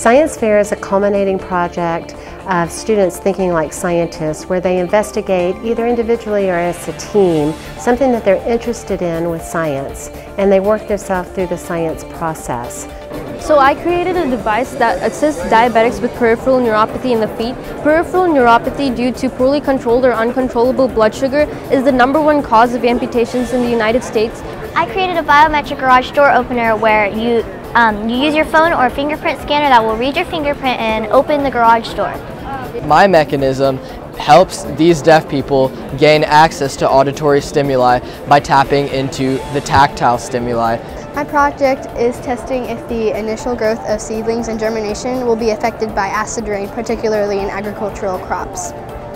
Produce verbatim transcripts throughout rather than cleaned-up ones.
Science Fair is a culminating project of students thinking like scientists, where they investigate either individually or as a team something that they're interested in with science, and they work themselves through the science process. So I created a device that assists diabetics with peripheral neuropathy in the feet. Peripheral neuropathy due to poorly controlled or uncontrollable blood sugar is the number one cause of amputations in the United States. I created a biometric garage door opener where you, um, you use your phone or a fingerprint scanner that will read your fingerprint and open the garage door. My mechanism helps these deaf people gain access to auditory stimuli by tapping into the tactile stimuli. My project is testing if the initial growth of seedlings and germination will be affected by acid rain, particularly in agricultural crops.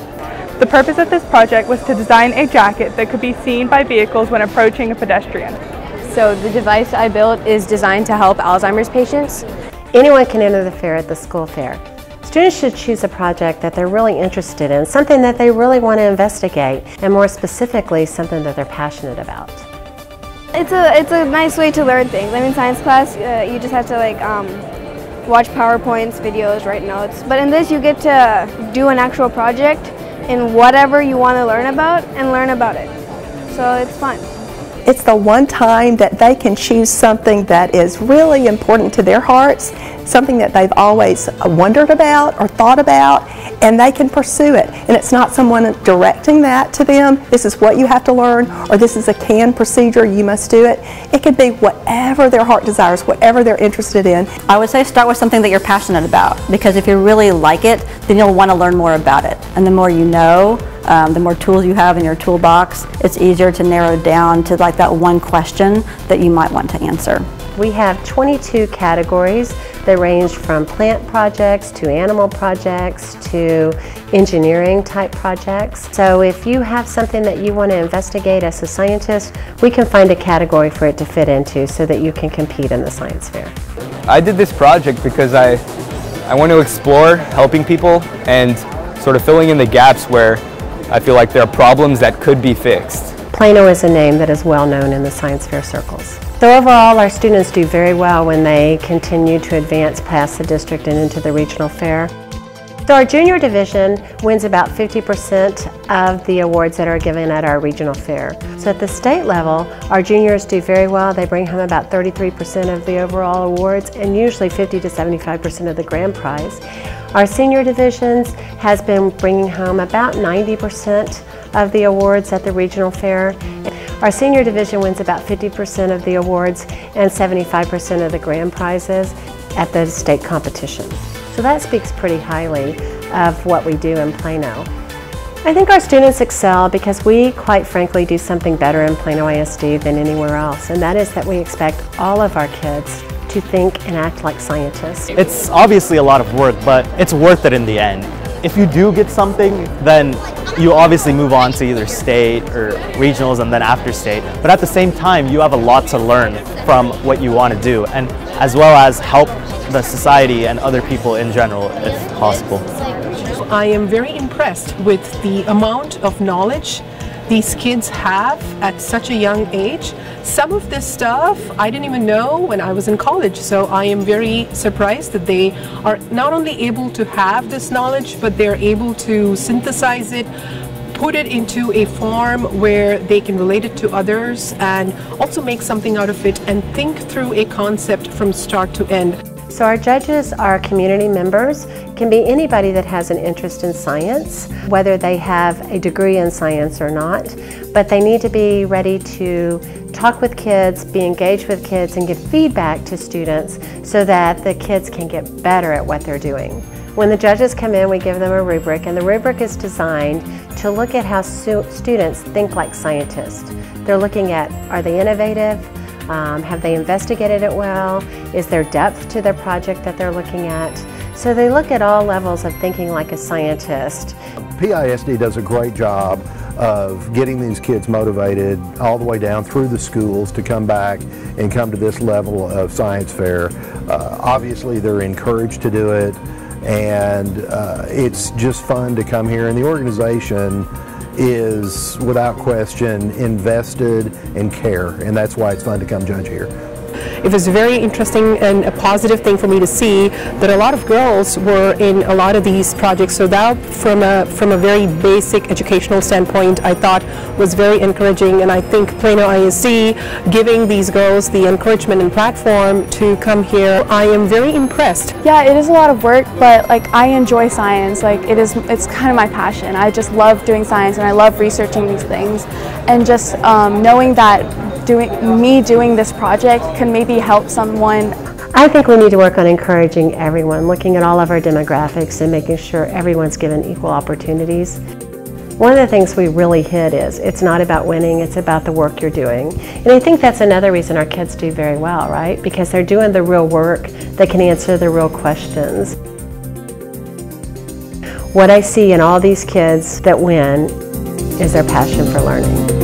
The purpose of this project was to design a jacket that could be seen by vehicles when approaching a pedestrian. So the device I built is designed to help Alzheimer's patients. Anyone can enter the fair at the school fair. Students should choose a project that they're really interested in, something that they really want to investigate, and more specifically, something that they're passionate about. It's a, it's a nice way to learn things. I mean, science class, uh, you just have to like um, watch PowerPoints, videos, write notes. But in this, you get to do an actual project in whatever you want to learn about and learn about it. So it's fun. It's the one time that they can choose something that is really important to their hearts, something that they've always wondered about or thought about, and they can pursue it. And it's not someone directing that to them, this is what you have to learn, or this is a canned procedure, you must do it. It could be whatever their heart desires, whatever they're interested in. I would say start with something that you're passionate about, because if you really like it, then you'll want to learn more about it. And the more you know, um, the more tools you have in your toolbox, it's easier to narrow down to like that one question that you might want to answer. We have twenty-two categories that range from plant projects to animal projects to engineering type projects. So if you have something that you want to investigate as a scientist, we can find a category for it to fit into so that you can compete in the science fair. I did this project because I, I want to explore helping people and sort of filling in the gaps where I feel like there are problems that could be fixed. Plano is a name that is well known in the science fair circles. So overall, our students do very well when they continue to advance past the district and into the regional fair. So our junior division wins about fifty percent of the awards that are given at our regional fair. So at the state level, our juniors do very well. They bring home about thirty-three percent of the overall awards and usually fifty to seventy-five percent of the grand prize. Our senior divisions has been bringing home about ninety percent of the awards at the regional fair. Our senior division wins about fifty percent of the awards and seventy-five percent of the grand prizes at the state competitions. So that speaks pretty highly of what we do in Plano. I think our students excel because we, quite frankly, do something better in Plano I S D than anywhere else, and that is that we expect all of our kids to think and act like scientists. It's obviously a lot of work, but it's worth it in the end. If you do get something, then you obviously move on to either state or regionals and then after state. But at the same time, you have a lot to learn from what you want to do, and as well as help the society and other people in general, if possible. I am very impressed with the amount of knowledge these kids have at such a young age. Some of this stuff I didn't even know when I was in college, so I am very surprised that they are not only able to have this knowledge, but they're able to synthesize it, put it into a form where they can relate it to others and also make something out of it and think through a concept from start to end. So our judges are community members, can be anybody that has an interest in science, whether they have a degree in science or not, but they need to be ready to talk with kids, be engaged with kids, and give feedback to students so that the kids can get better at what they're doing. When the judges come in, we give them a rubric, and the rubric is designed to look at how students think like scientists. They're looking at, are they innovative? Um, have they investigated it well? Is there depth to their project that they're looking at? So they look at all levels of thinking like a scientist. P I S D does a great job of getting these kids motivated all the way down through the schools to come back and come to this level of science fair. Uh, obviously they're encouraged to do it, and uh, it's just fun to come here, and the organization is without question invested in care, and that's why it's fun to come judge here. it was very interesting and a positive thing for me to see that a lot of girls were in a lot of these projects. So that from a, from a very basic educational standpoint, I thought was very encouraging, and I think Plano I S D giving these girls the encouragement and platform to come here, I am very impressed. Yeah, it is a lot of work, but like I enjoy science. Like it is, it's kind of my passion. I just love doing science and I love researching these things, and just um, knowing that doing me doing this project can maybe help someone. I think we need to work on encouraging everyone, looking at all of our demographics and making sure everyone's given equal opportunities. One of the things we really hit is it's not about winning, it's about the work you're doing. And I think that's another reason our kids do very well, right? Because they're doing the real work, they can answer the real questions. What I see in all these kids that win is their passion for learning.